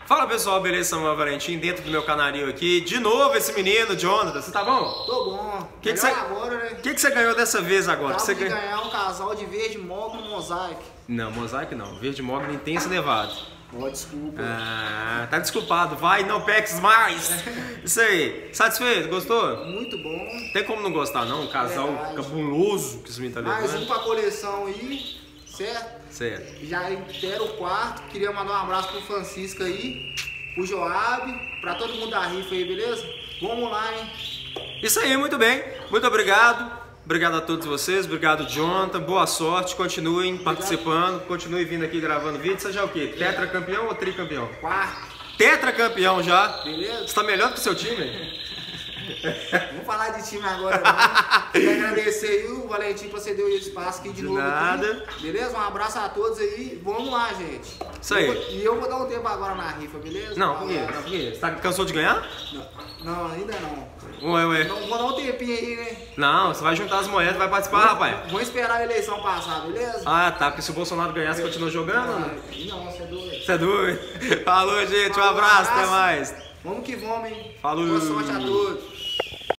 Fala pessoal, beleza? Samuel Valentim dentro do meu canarinho aqui. De novo esse menino, Jonathan, você tá bom? Tô bom. Que você... agora, né? O que você ganhou dessa vez agora? Tava de ganhar um casal de verde mogno mosaico. Não, mosaico não. Verde mogno intenso nevado. Oh, desculpa. Ah, tá desculpado. Vai, não peques mais. Isso aí. Satisfeito? Gostou? Muito bom. Tem como não gostar não? Um casal cabuloso que esse menino tá levando. Mais um pra coleção aí, certo? Certo. Já inteiro o quarto. Queria mandar um abraço pro Francisco aí, pro Joab, pra todo mundo da rifa aí, beleza? Vamos lá, hein? Isso aí, muito bem. Muito obrigado. Obrigado a todos vocês, obrigado Jonathan, boa sorte, continuem participando, continuem vindo aqui gravando vídeo. Você já é o quê? Tetracampeão ou tricampeão? Quarto. Tetracampeão já? Beleza? Você tá melhor que o seu time? Vamos falar de time agora, não. Queria agradecer aí o Valentim por ceder o espaço aqui de novo. Nada. Aqui. Beleza? Um abraço a todos aí. Vamos lá, gente. Isso aí. E eu vou dar um tempo agora na rifa, beleza? Não, por quê? Não, por quê? Você tá, cansou de ganhar? Não, ainda não. Ué. Não, vou dar um tempinho aí, né? Não, você vai juntar as moedas e vai participar, rapaz. Vou esperar a eleição passar, beleza? Ah, tá, porque se o Bolsonaro ganhar, você continua jogando? Não, você é doido. Você é doido? Falou, gente, um abraço, até mais. Vamos que vamos, hein? Falou. Boa sorte a todos.